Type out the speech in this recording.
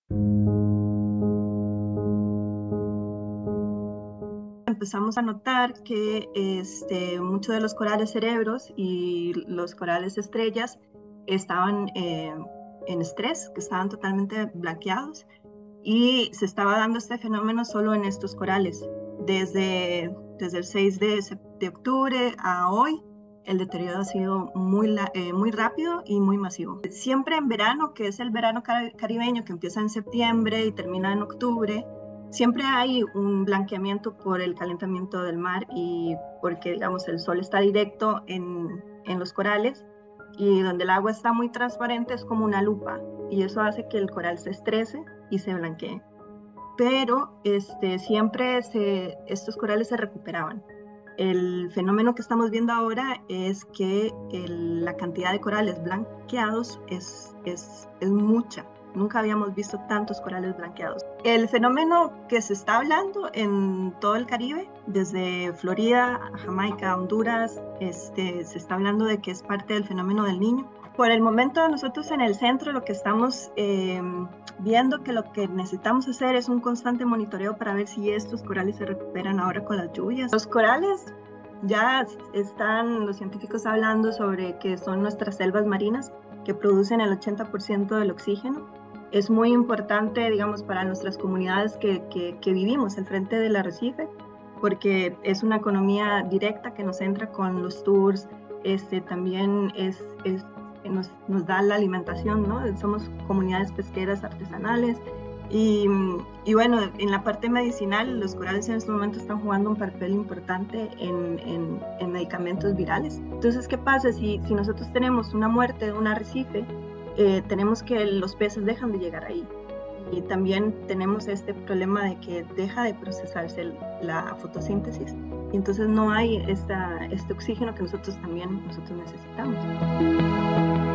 Empezamos a notar que muchos de los corales cerebros y los corales estrellas estaban en estrés, que estaban totalmente blanqueados, y se estaba dando este fenómeno solo en estos corales. Desde el 6 de octubre a hoy, el deterioro ha sido muy rápido y muy masivo. Siempre en verano, que es el verano caribeño, que empieza en septiembre y termina en octubre, siempre hay un blanqueamiento por el calentamiento del mar y porque, digamos, el sol está directo en los corales, y donde el agua está muy transparente es como una lupa, y eso hace que el coral se estrese y se blanquee. Pero estos corales se recuperaban. El fenómeno que estamos viendo ahora es que la cantidad de corales blanqueados es mucha. Nunca habíamos visto tantos corales blanqueados. El fenómeno que se está hablando en todo el Caribe, desde Florida, Jamaica, Honduras, se está hablando de que es parte del fenómeno del Niño. Por el momento nosotros en el centro lo que estamos viendo que lo que necesitamos hacer es un constante monitoreo para ver si estos corales se recuperan ahora con las lluvias. Los corales ya están los científicos hablando sobre que son nuestras selvas marinas que producen el 80% del oxígeno. Es muy importante, digamos, para nuestras comunidades que vivimos al frente del arrecife, porque es una economía directa que nos entra con los tours, también nos da la alimentación, ¿no? Somos comunidades pesqueras artesanales y, bueno, en la parte medicinal los corales en este momento están jugando un papel importante en medicamentos virales. Entonces, ¿qué pasa si nosotros tenemos una muerte de un arrecife? Tenemos que los peces dejan de llegar ahí. Y también tenemos este problema de que deja de procesarse la fotosíntesis y entonces no hay este oxígeno que nosotros necesitamos.